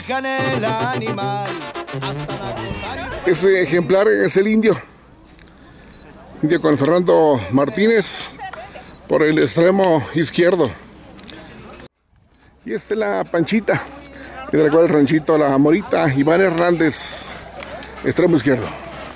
dejan el animal. Ese ejemplar es el indio. Indio con Fernando Martínez por el extremo izquierdo. Y esta es la Panchita, que de la cual el ranchito La Morita, Iván Hernández, extremo izquierdo.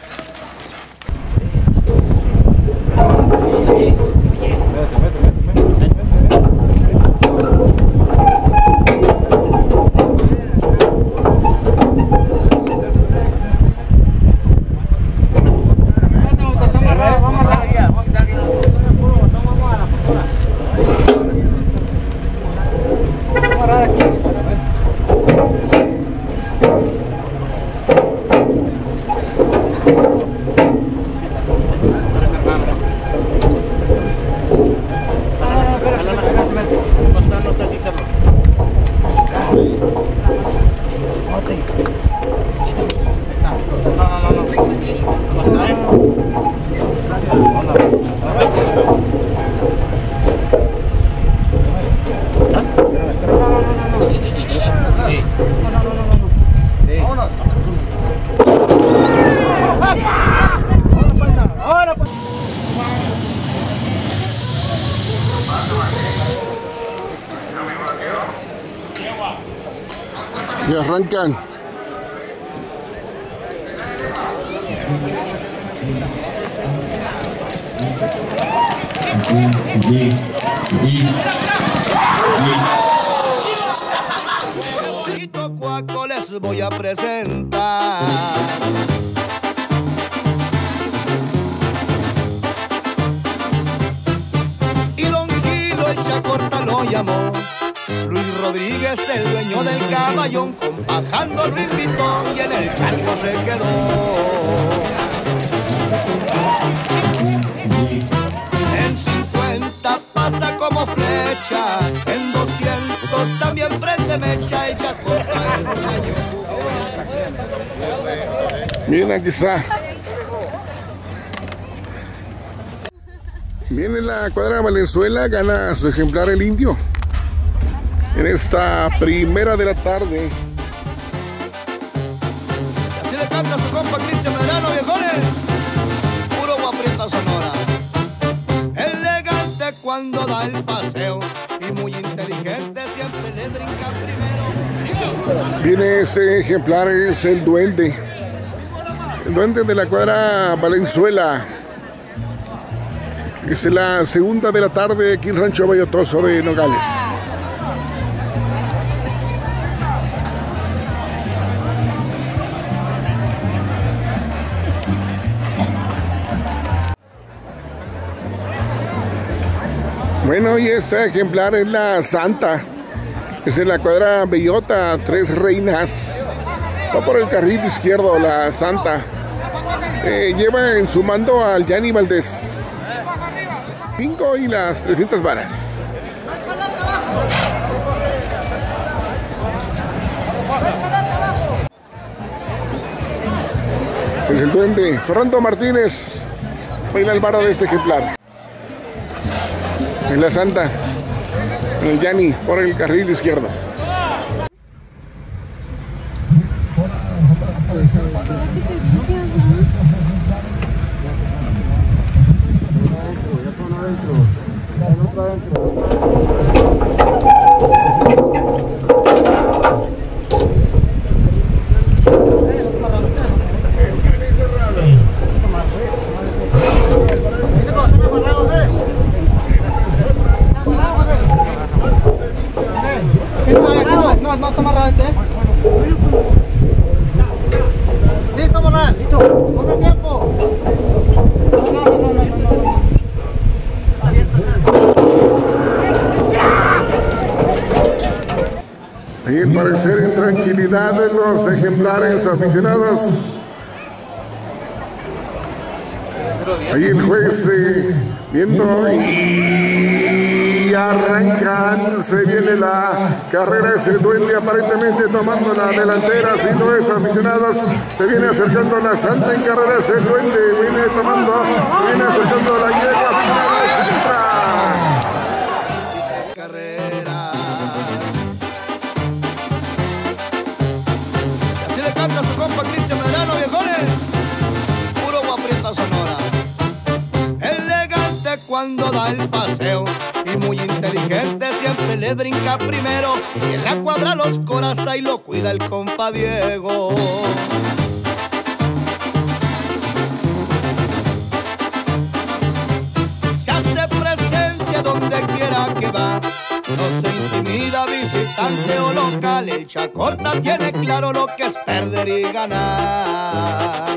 Y arrancan. Bonito cuaco les voy a presentar. Y don Gilo el Chacorta lo llamó. Luis Rodríguez, el dueño del caballón, compajando lo invitó y en el charco se quedó. En 50 pasa como flecha, en 200 también prende mecha y Chacorta el dueño jugó. Miren, aquí está. Viene la cuadra Valenzuela, gana su ejemplar el indio en esta primera de la tarde. Así le canta su compa Cristian Medrano, viejones. Puro guaprieta Sonora. Elegante cuando da el paseo y muy inteligente, siempre le brinca primero. Viene este ejemplar, es el duende. El duende de la cuadra Valenzuela. Es la segunda de la tarde aquí en Rancho Bellotoso de Nogales. Bueno, y este ejemplar es la Santa. Es en la cuadra Bellota, Tres Reinas. Va por el carril izquierdo la Santa. Lleva en su mando al Yanni Valdés. 5 y las 300 varas. Es el duende Fernando Martínez. Baila el varo de este ejemplar. En la Santa, en el Yanni, por el carril izquierdo. No, está amarrado este. Sí, está amarrado, listo. Ponte tiempo. Ahí al parecer en tranquilidad de los ejemplares aficionados. Ahí el juez viendo y arrancan, se viene la carrera, es el duende aparentemente tomando la delantera, si no es aficionados, se viene acercando la Santa en carrera, es el duende, viene tomando, viene acercando la yegua, carreras. lleva el paseo. Y muy inteligente siempre le brinca primero. Y en la cuadra los coraza y lo cuida el compa Diego. Se hace presente donde quiera que va. No se intimida visitante o local. El Chacorta tiene claro lo que es perder y ganar.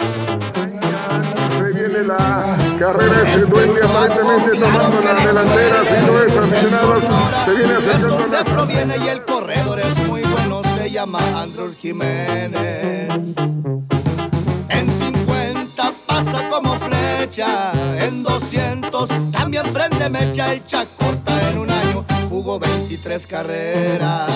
Se viene la carrera, ese duende aparentemente tomando la delantera, si no es aficionados, se viene acercando donde proviene y el corredor es muy bueno, se llama Andrew Jiménez. En 50 pasa como flecha, en 200 también prende mecha. El Chacorta en un año jugó 23 carreras.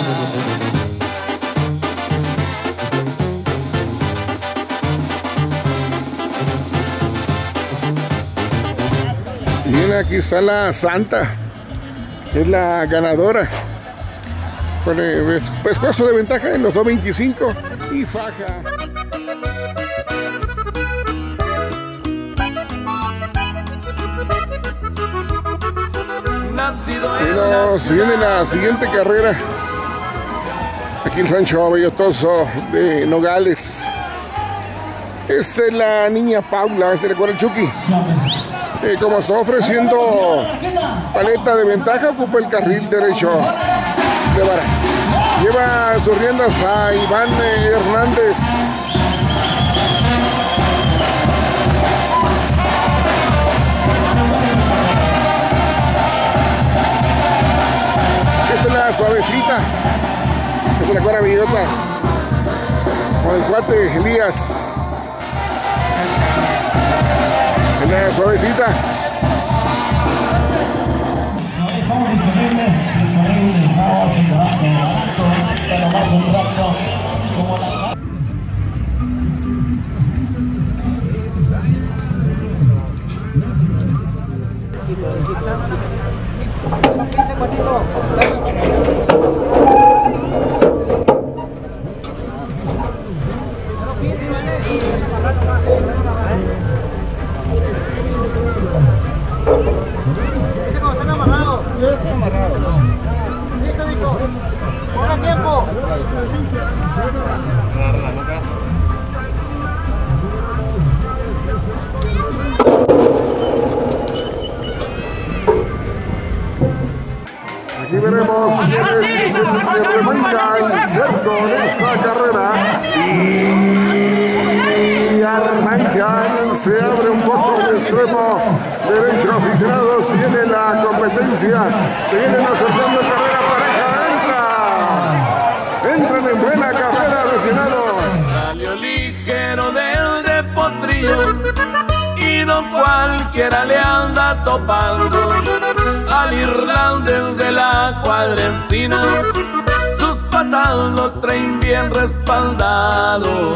Bien, aquí está la Santa, es la ganadora, con pescuezo de ventaja en los 2.25 y faja. Bueno, se viene la siguiente carrera, aquí en el Rancho Bellotoso de Nogales. Esta es la niña Paula, este recuerda el Chucky. Como está ofreciendo paleta de ventaja, ocupa el carril derecho de vara. Lleva sus riendas a Iván Hernández. Esta es la suavecita. Esta es la cuadra bellota. Con el cuate Elías. La suavecita. Estamos disponibles, estamos pero más un rato como la... Listo, Víctor. Ponga tiempo. Aquí veremos quién es el que remanca el cerco en esa carrera. Y arrancan, se abre un poco el extremo derecho, aficionados, viene la competencia, se vienen acercando carrera pareja, entran en buena carrera, aficionados. Salió ligero del potrillo y no cualquiera le anda topando al irlandés de la cuadra Encinas, sus patas lo traen bien respaldado.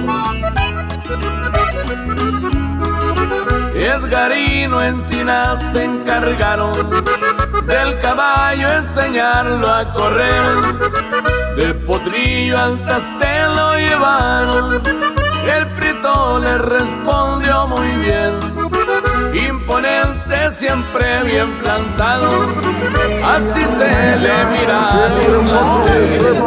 Edgarino Encinas se encargaron del caballo enseñarlo a correr, de potrillo al Castelo llevaron, el Prieto le respondió muy bien, imponente siempre bien plantado, así se le mira al irlandés.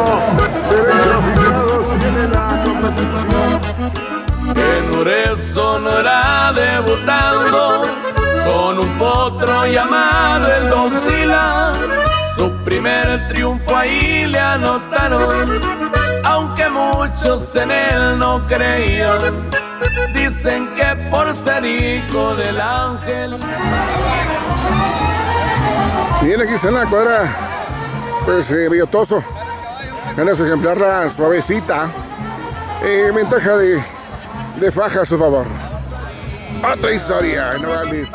En Ureso no era debutando con un potro llamado el Doxila, su primer triunfo ahí le anotaron, aunque muchos en él no creían, dicen que por ser hijo del ángel. Bien, aquí está en la cuadra, pues Bellotoso, gana su ejemplar la suavecita, ventaja de faja a su favor. Otra historia, Nogales.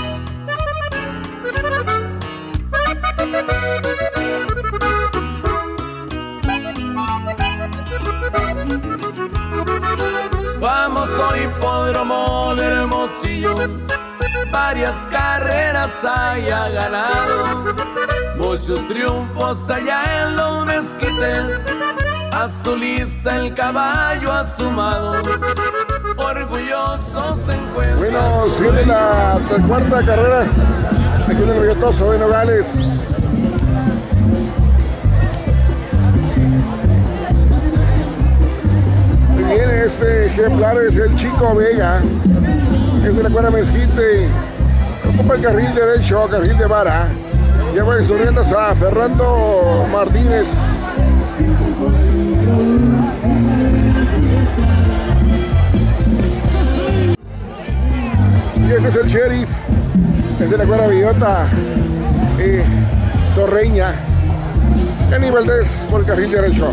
Famoso hipódromo de Hermosillo, varias carreras haya ganado, muchos triunfos allá en los mezquites, a su lista el caballo ha sumado, orgulloso se encuentra. Bueno, sigue la cuarta carrera aquí en el Rietoso de Nogales. Muy bien, este ejemplar es el Chico Vega, es de la cuadra Mezquite, ocupa el carril derecho, carril de vara, lleva en sus riendas a Fernando Martínez. Y este es el Sheriff, es de la cuadra Villota Torreña, Kenny Valdés por el carril derecho.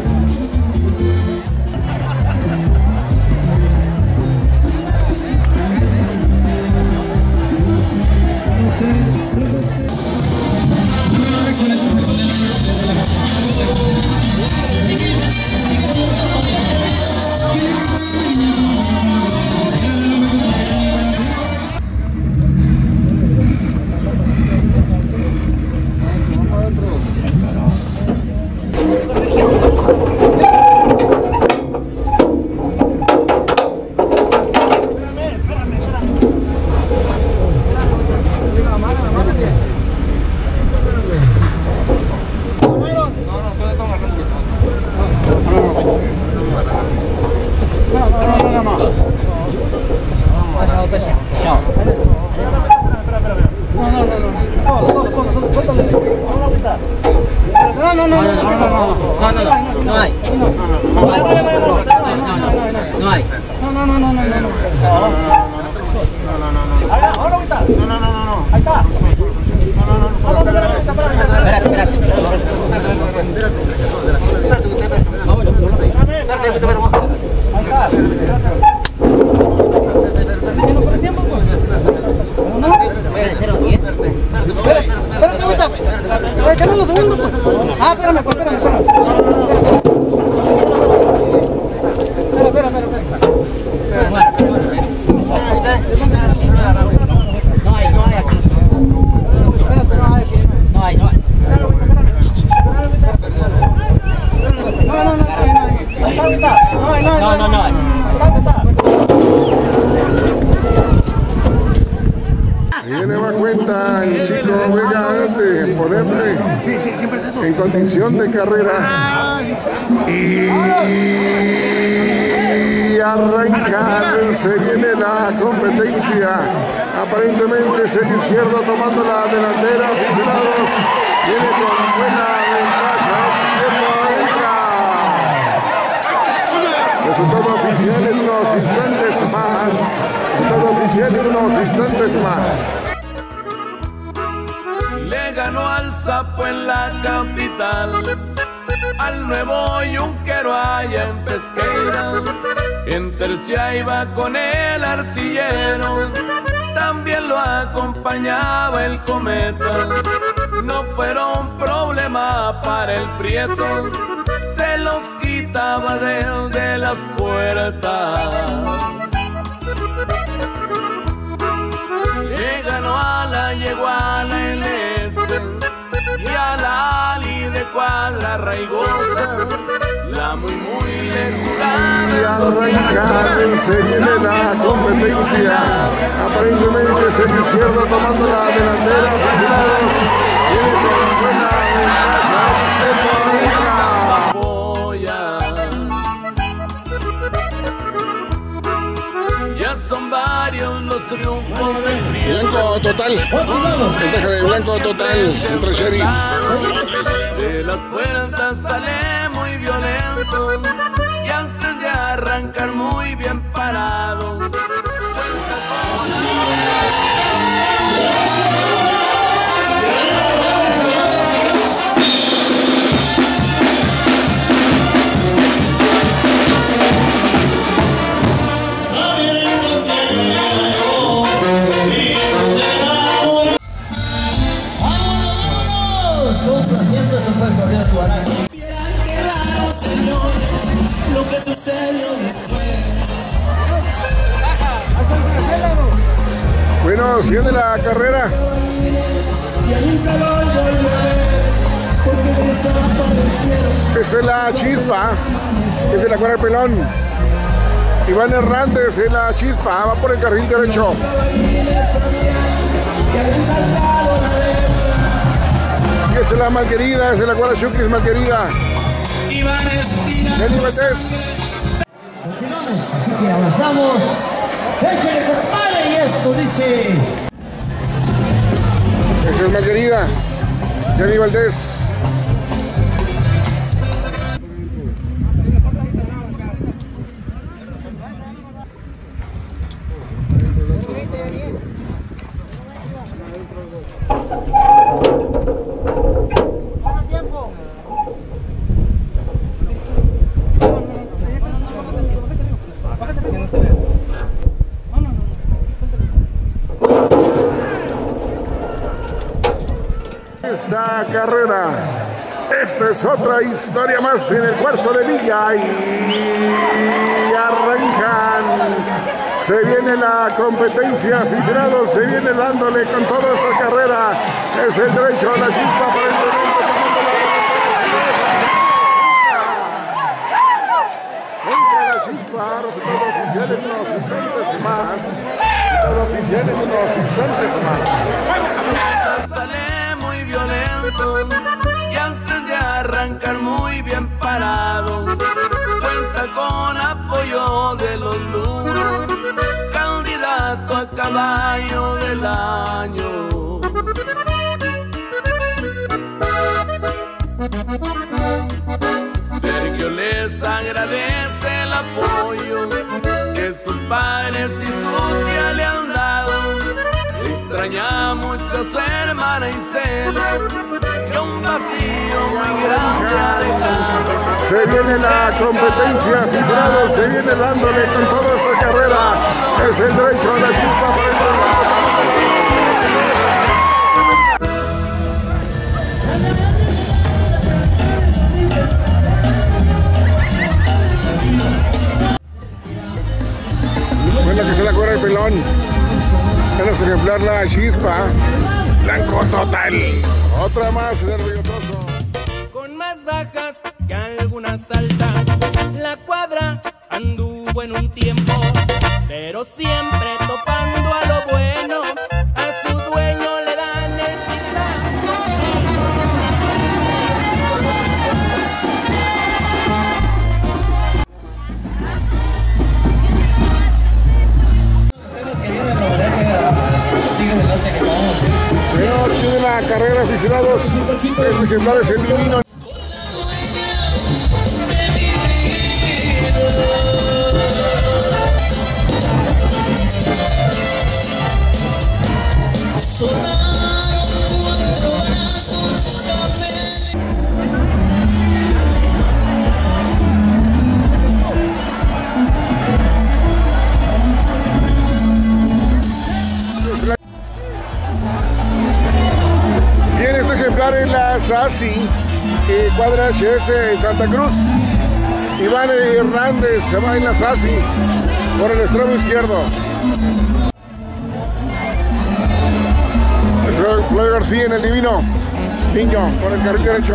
En condición de carrera y arrancar, se viene la competencia. Aparentemente es el izquierdo tomando la delantera, aficionados, viene con buena ventaja, resultado oficial en unos instantes más, resultado oficial en unos instantes más. Le ganó al Sapo en la capital, al nuevo Yunquero allá en Pesqueira. En tercia iba con el artillero, también lo acompañaba el Cometa. No fueron problema para el Prieto, se los quitaba de las puertas. Le ganó a la yegua la LS y a la Ali de cuadra raigosa, la muy le jugaba. Y arrancar, se viene la competencia. Aparentemente es el izquierdo tomando la delantera, aficionados, viene con buena ventaja. Ya son varios los triunfos del Prieto. Blanco total, ventaja de blanco total entre Sheriff. De las puertas sale muy violento y antes de arrancar muy bien parado. Bueno, sigue la carrera. Esta es la Chispa, es de la cuadra del Pelón. Iván Hernández en la Chispa, va por el carril derecho. Esa es la malquerida, esa es la Guarachuquis malquerida. Nelly Valdés. Continuamos, así que avanzamos. Échale, compadre, y esto dice. Esa es malquerida. Nelly Valdés. Esta carrera, esta es otra historia más en el cuarto de milla y arrancan. Se viene la competencia, aficionados, se viene dándole con toda esta carrera. Es el derecho a la chispa para el momento. Entra la chispa, resultado oficial en unos instantes más. Resultado oficial en unos instantes más. Sale muy violento y antes de arrancar muy bien parado, cuenta con apoyo de los Lugo, candidato a caballo del año. Sergio les agradece el apoyo que sus padres y su tía le han dado. Extraña mucho a su hermana Isela, que un vacío muy grande ha dejado. Se viene la competencia, aficionados, se viene dándole con toda esta carrera. Es el derecho a la chispa para el momento. Bueno, que se la corre el pelón. Vamos a ejemplar la chispa. Blanco total. Otra más del Río Trozo. Con más bajas que algunas altas, la cuadra anduvo en un tiempo, pero siempre topando a lo bueno, a su dueño le dan el pitazo. Señor, tiene la carrera, aficionados. El ejemplar es el divino. Viene este ejemplar en la SASI, cuadra HS Santa Cruz. Iván Hernández se va en la SASI por el extremo izquierdo. Floyd García en el divino. Niño por el carril derecho.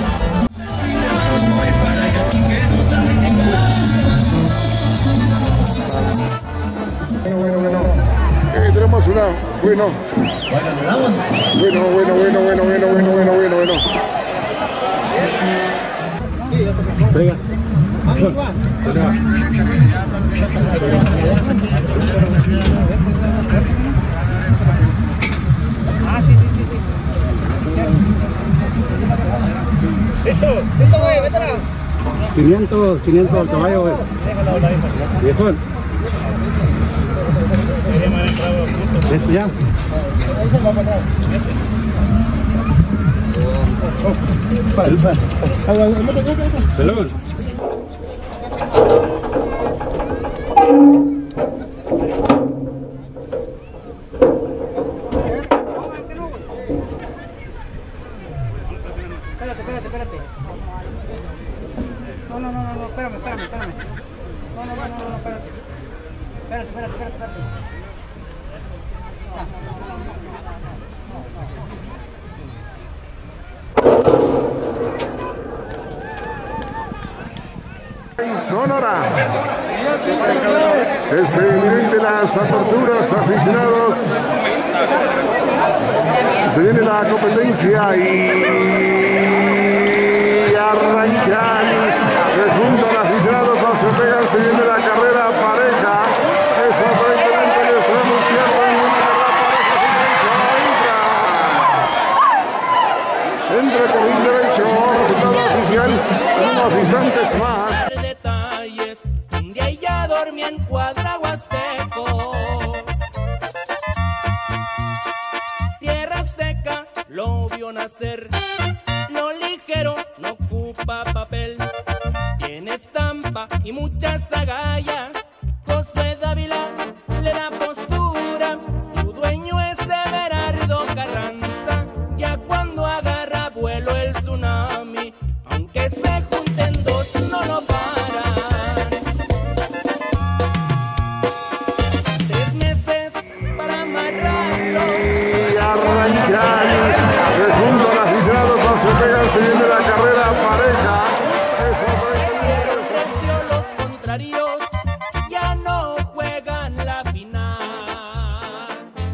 Tenemos una, bueno. Bueno. Venga. Ah, sí. Listo, güey, vete atrás. 500 al caballo, güey. Viejón. ¿Esto ya? Pelón. Espérate. No, espérame. No, espérate. Espérate. Sonora. Es evidente las aperturas, aficionados. Se viene la competencia y arrancan. Se juntan aficionados, no se pegan. Se viene la carrera pareja. Es aparentemente el extremo izquierdo en una carrera pareja. Entra por el derecho. Resultado oficial en unos instantes más. Detalles, un día ella dormía en Cuadra Huasteco. Tierra Azteca lo vio nacer. Lo ligero no ocupa papel. Tiene estampa y muchas agallas. Josué Dávila le da postura. Su dueño es Everardo Carranza. Ya cuando agarra vuelo el tsunami, aunque se junten dos no lo paran. 3 meses para amarrarlo. Y arrancan. Se juntan aficionados, no se pegan. Se viene la carrera pareja. Es aparentemente Los contrarios ya no juegan la final.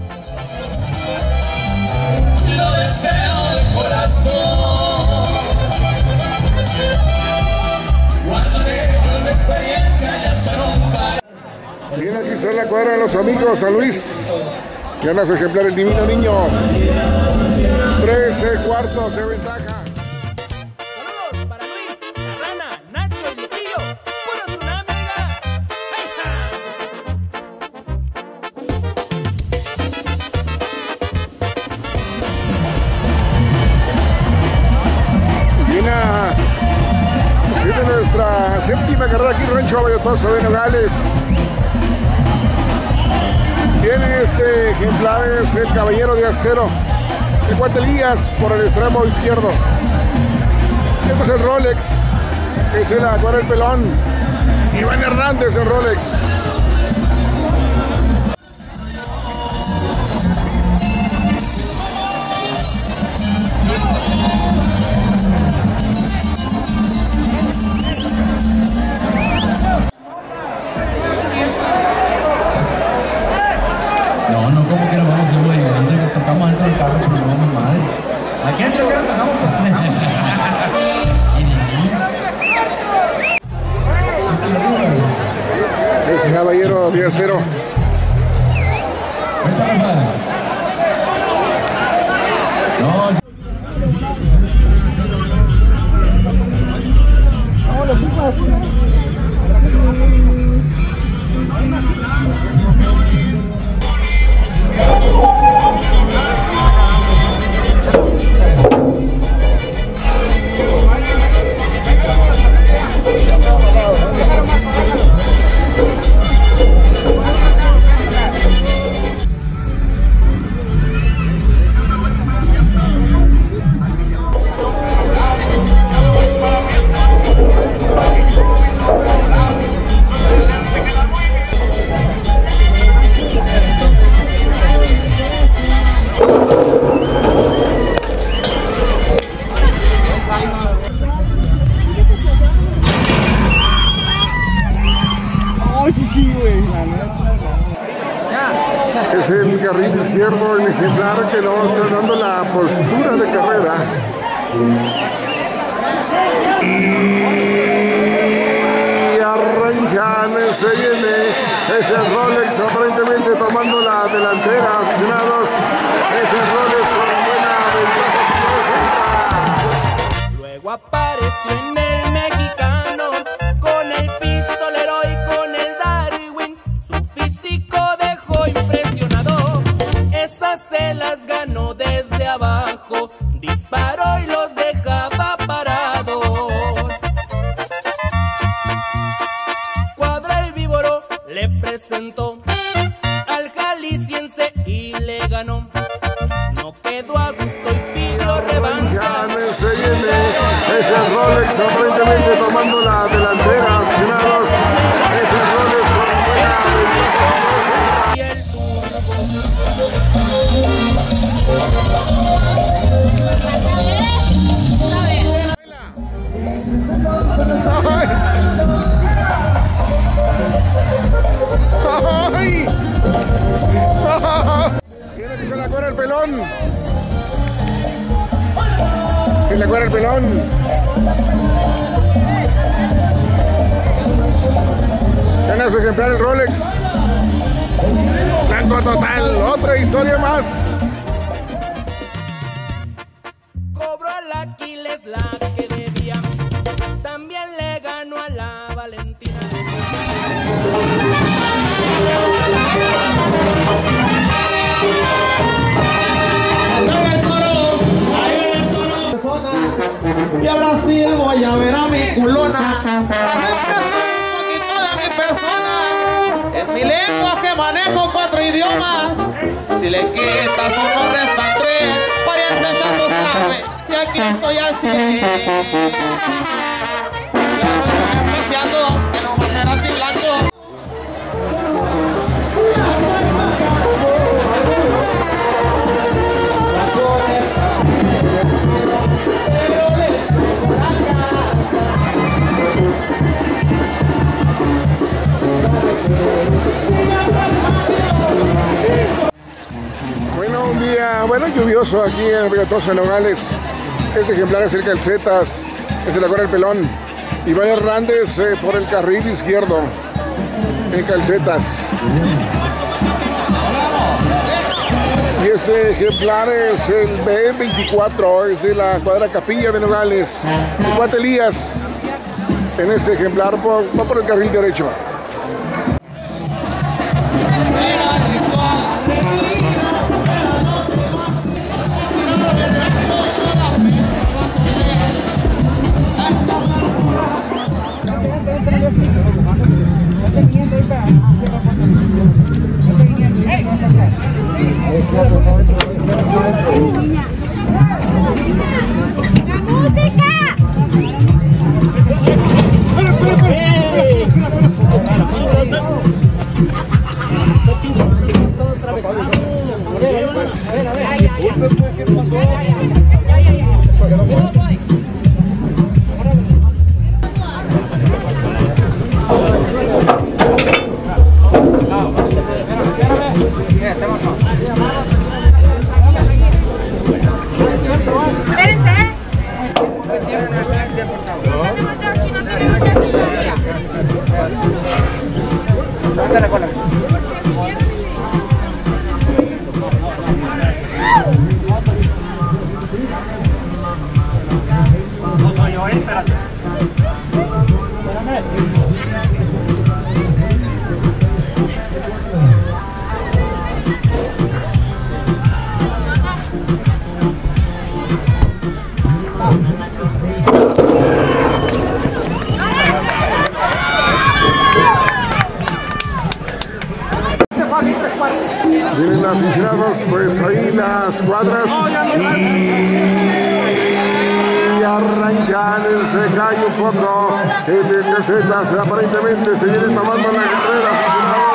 Lo deseo de corazón. Guárdame una experiencia y hasta nunca. Bien, aquí está la cuadra de los amigos. San Luis. Gana su ejemplar el Divino Niño. 13 cuartos de ventaja. Saludos para Luis, la Rana, Nacho y Lupillo. Puro tsunami, mira. ¡Eja! Viene siendo nuestra séptima carrera aquí en Rancho Abayotoso de Nogales. Tiene este ejemplar, es el Caballero de Acero, el Cuate Elías por el extremo izquierdo. Tenemos el Rolex, que es el Acuario del Pelón. Iván Hernández el Rolex. No, ¿cómo que nos vamos a ir muy adelante? Tocamos dentro del carro, pero no vamos madre. Aquí dentro que nos tocamos por Ese Caballero de Acero. Vente, Rafa. No. Es el carril izquierdo, el ejemplar que nos está dando la postura de carrera. Y arrancan, se viene ese Rolex aparentemente tomando la delantera, aficionados. Ese Rolex con buena ventaja. Luego apareció en el mexicano con el pistolero y con el Darwin. Su físico dejó impresionado. Esas se las ganó desde abajo. Disparó y los dejaba parados. Cuadra el víboro le presentó al jalisciense y le ganó. No quedó a gusto y pidió revancha. Se viene ese Rolex aparentemente tomando la delantera, aficionados. Ese Rolex con buena ventaja. Y el turbo. ¡Ay! Viene que se la cuera el pelón. Se la cuera el pelón. Gana su ejemplar el Rolex. Blanco total. Otra historia más. Cobró al Aquiles la que debía. También le ganó a la Valentina. Y a Brasil voy a ver a mi culona. Un poquito de mi persona. En mi lenguaje manejo 4 idiomas. Si le quitas uno restan 3. Pariente chato sabe que aquí estoy al 100. Yo estoy paseando en un Maserati blanco. Bueno, un día, lluvioso aquí en Rigotoso de Nogales. Este ejemplar es el Calcetas, este la corre el pelón. Iván Hernández por el carril izquierdo, el Calcetas. Y este ejemplar es el B24, es de la cuadra Capilla de Nogales. El cuate Elías, en este ejemplar va por el carril derecho. ¡La música! Vienen aficionados, pues ahí las cuadras y arrancan, se cae un poco el Calcetas, aparentemente se vienen tomando la carrera, aficionados.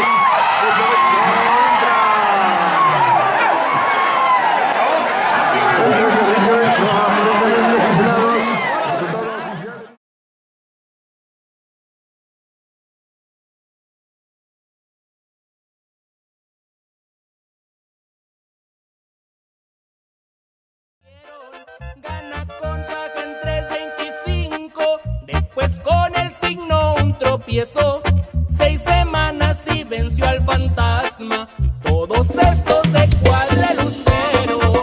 Gana con baja en 3.25, después con el signo un tropiezo, 6 semanas y venció al fantasma, todos estos de cuadra lucero.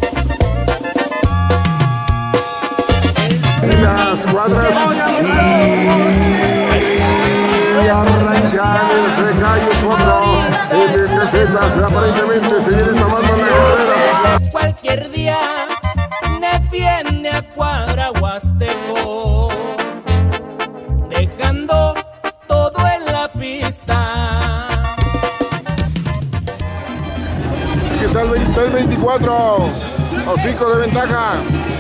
Y las cuadras y arrancan, se cae un poco el Calcetas, aparentemente se vienen tomando la carrera. Cualquier día defiende a cuadra Huasteco, dejando todo en la pista. Aquí está el 24, hocico de ventaja.